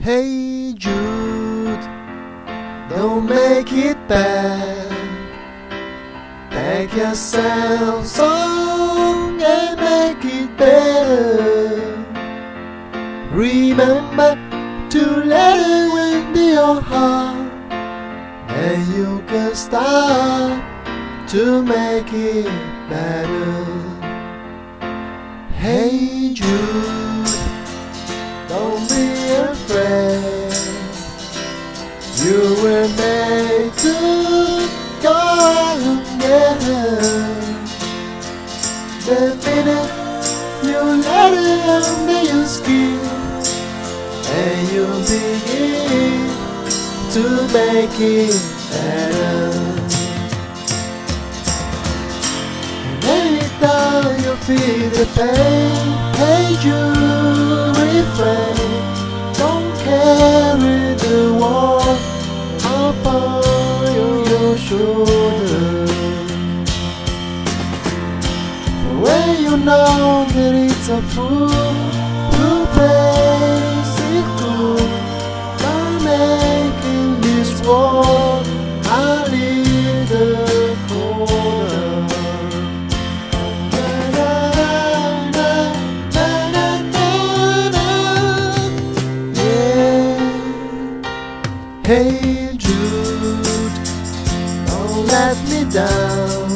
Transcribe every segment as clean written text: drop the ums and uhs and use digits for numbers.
Hey Jude, don't make it bad. Take yourself song and make it better. Remember to let it into your heart, and you can start to make it better. Hey Jude, don't be afraid. You were made to go together. The minute you let it under your skin, and you begin to make it better. And anytime you feel the pain, hey Jude, refrain. Don't carry the world upon your shoulder. For when you know that it's a fool who plays it cool by making this world a little colder. Hey Jude, don't let me down.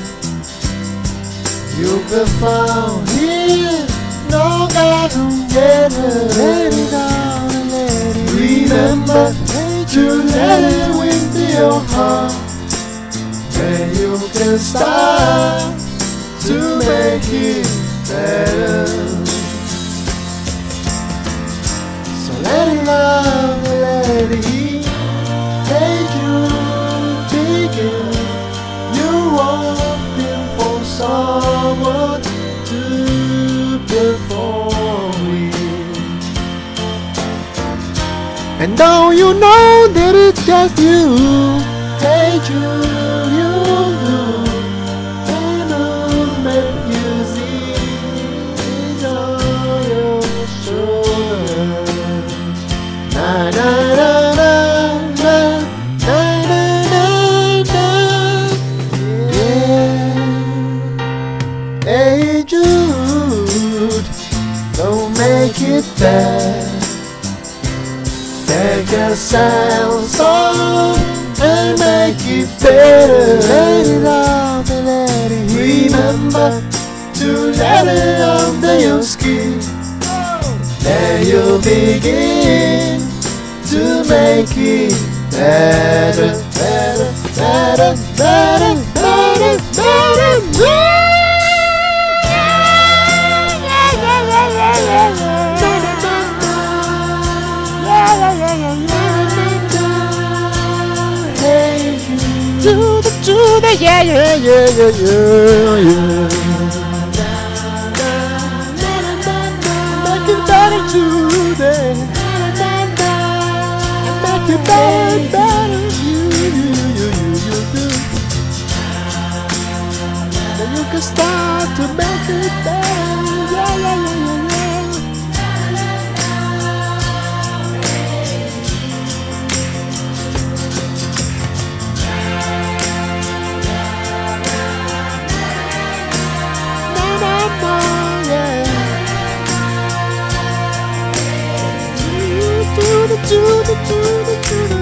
You've been found here, no God together. Let it down and let it remember to let it into your heart, and you can start to make it better. So let it love and let it heal. Hey Jude, begin. You're hoping for someone to perform with, and now you know that it's just you. Hey Jude, you do, and I'll make you see it's on your shoulders. Na na na na. Hey Jude, don't make it bad. Take yourself song and make it better. Let it out and let it heal. Remember to let it under your skin, then you begin to make it better, better, better, better, better, better, better. Do the yeah yeah yeah yeah yeah yeah. Make it better today. Make it better, better. You do. Then you can start to make it better. Yeah yeah yeah yeah yeah. Do the